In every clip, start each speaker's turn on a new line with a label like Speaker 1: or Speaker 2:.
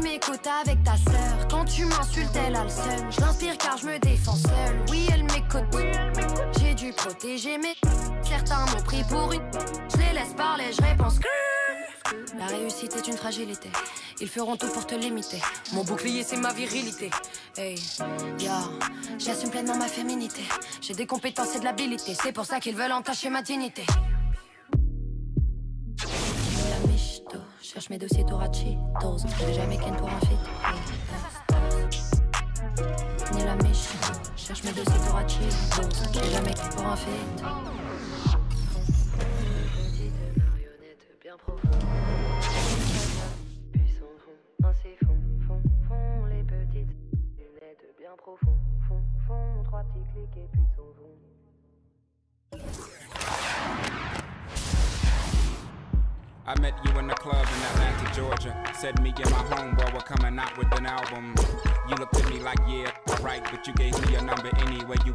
Speaker 1: m'écoutes avec ta sœur. Quand tu m'insultes, elle a le seum. Je l'inspire car je me défends seule. Oui, elle m'écoute. J'ai dû protéger mes. Certains m'ont pris pour une. Je les laisse parler, je réponds. La réussite est une fragilité. Ils feront tout pour te limiter. Mon bouclier, c'est ma virilité. Hey, ya, j'assume pleinement ma féminité. J'ai des compétences et de l'habilité. C'est pour ça qu'ils veulent entacher ma dignité. La michto, cherche mes dossiers Torachitos. J'ai jamais ken pour un feat. Ni la michto, cherche mes dossiers Torachitos. J'ai jamais ken pour un feat. Petite marionnette bien profonde. Profond, fond, 3 petits clics et puis son zoom.
Speaker 2: I met you in the club in Atlanta, Georgia. Said me and my homeboy were coming out with an album. You looked at me like, yeah, right, but you gave me your number anyway. You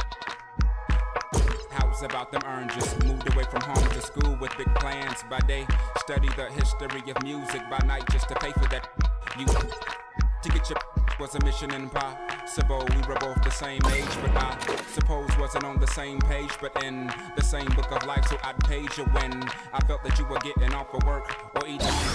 Speaker 2: house about them oranges. Moved away from home to school with big plans. By day, study the history of music. By night, just to pay for that. You to get your was a mission impossible. We were both the same age, but I suppose wasn't on the same page, but in the same book of life. So I'd page you when I felt that you were getting off of work or eating